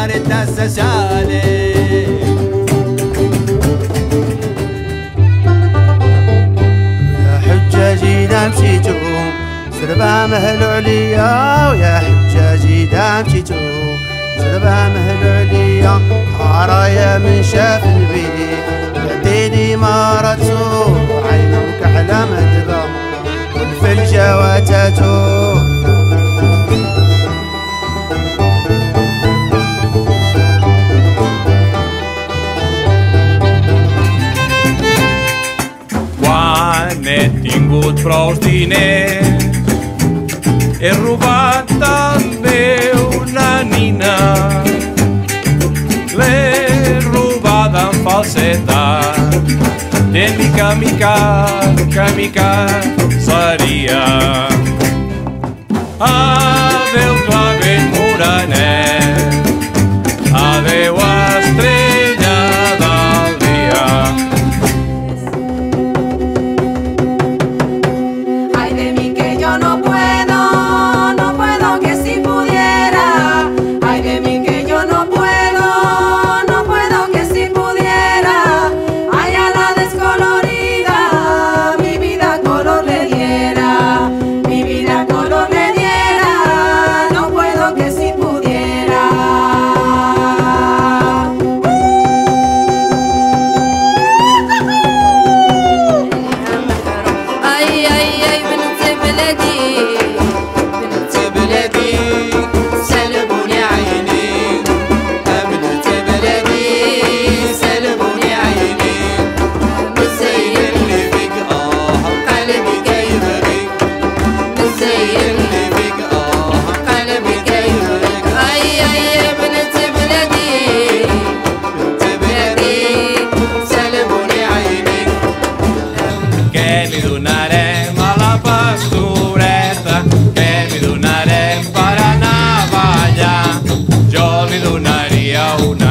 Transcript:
40 sociale. يا حجاجي دا مشيتو سربا مهل عليا، ويا حجاجي دا مشيتو سربا مهل عليا. عرايا من شاف البيت يديني مارتو، عينك على مدبا والفلجة واتاتو. He tingut prou diners, he robat també una nina, l'he robada amb falsetat, i mica mica seria. Adéu clavell morenet, adéu estrella del dia. Ay de mí que yo no puedo, no puedo que si pudiera. Ay de mí que yo no puedo, no puedo que si pudiera. Ay a la descolorida, mi vida color le diera, mi vida color le diera. No puedo que si pudiera. Ay, ay, ay, بنت بلدي، بنت بلدي سلموني عيني، بنت بلدي سلموني عيني. مش زي اللي فيك قلبي جاي بريك، مش زي اللي فيك قلبي جاي بريك. أي أي بنت بلدي، بنت بلدي سلموني عيني. Què li donarem a la pastoreta? Què li donarem per anar a ballar? Jo li donaria una